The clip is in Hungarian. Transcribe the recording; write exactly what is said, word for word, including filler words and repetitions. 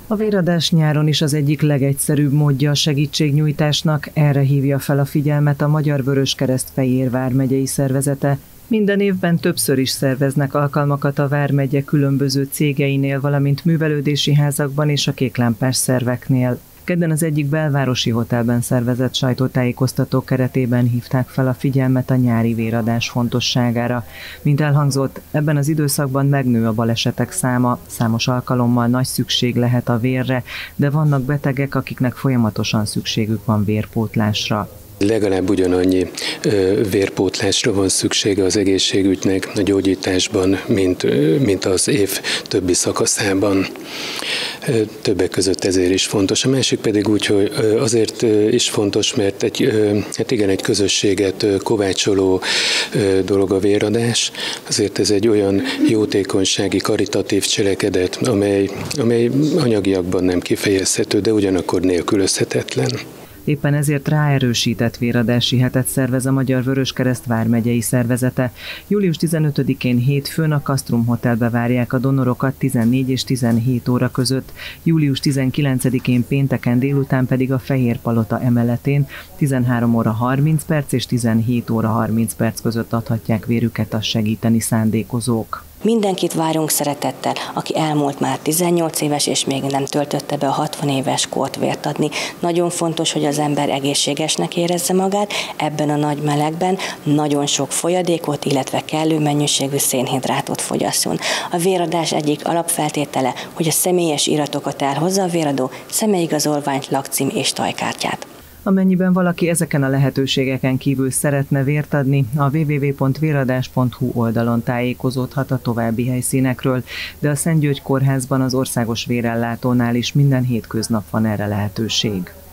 A véradás nyáron is az egyik legegyszerűbb módja a segítségnyújtásnak, erre hívja fel a figyelmet a Magyar Vöröskereszt Fejér vármegyei szervezete. Minden évben többször is szerveznek alkalmakat a vármegye különböző cégeinél, valamint művelődési házakban és a kéklámpás szerveknél. Kedden az egyik belvárosi hotelben szervezett sajtótájékoztató keretében hívták fel a figyelmet a nyári véradás fontosságára. Mint elhangzott, ebben az időszakban megnő a balesetek száma, számos alkalommal nagy szükség lehet a vérre, de vannak betegek, akiknek folyamatosan szükségük van vérpótlásra. Legalább ugyanannyi ö, vérpótlásra van szüksége az egészségügynek a gyógyításban, mint, ö, mint az év többi szakaszában. Ö, többek között ezért is fontos. A másik pedig úgy, hogy ö, azért ö, is fontos, mert egy, ö, hát igen, egy közösséget ö, kovácsoló ö, dolog a véradás. Azért ez egy olyan jótékonysági, karitatív cselekedet, amely, amely anyagiakban nem kifejezhető, de ugyanakkor nélkülözhetetlen. Éppen ezért ráerősített véradási hetet szervez a Magyar Vöröskereszt vármegyei szervezete. július tizenötödikén hétfőn a Castrum Hotelbe várják a donorokat tizennégy és tizenhét óra között, július tizenkilencedikén pénteken délután pedig a Fehérpalota emeletén tizenhárom óra harminc perc és tizenhét óra harminc perc között adhatják vérüket a segíteni szándékozók. Mindenkit várunk szeretettel, aki elmúlt már tizennyolc éves, és még nem töltötte be a hatvan éves kort vért adni. Nagyon fontos, hogy az ember egészségesnek érezze magát, ebben a nagy melegben nagyon sok folyadékot, illetve kellő mennyiségű szénhidrátot fogyasszon. A véradás egyik alapfeltétele, hogy a személyes iratokat elhozza a véradó, személyigazolványt, lakcím és tajkártyát. Amennyiben valaki ezeken a lehetőségeken kívül szeretne vért adni, a double-u double-u double-u pont véradás pont hu oldalon tájékozódhat a további helyszínekről, de a Szent György Kórházban az országos vérellátónál is minden hétköznap van erre lehetőség.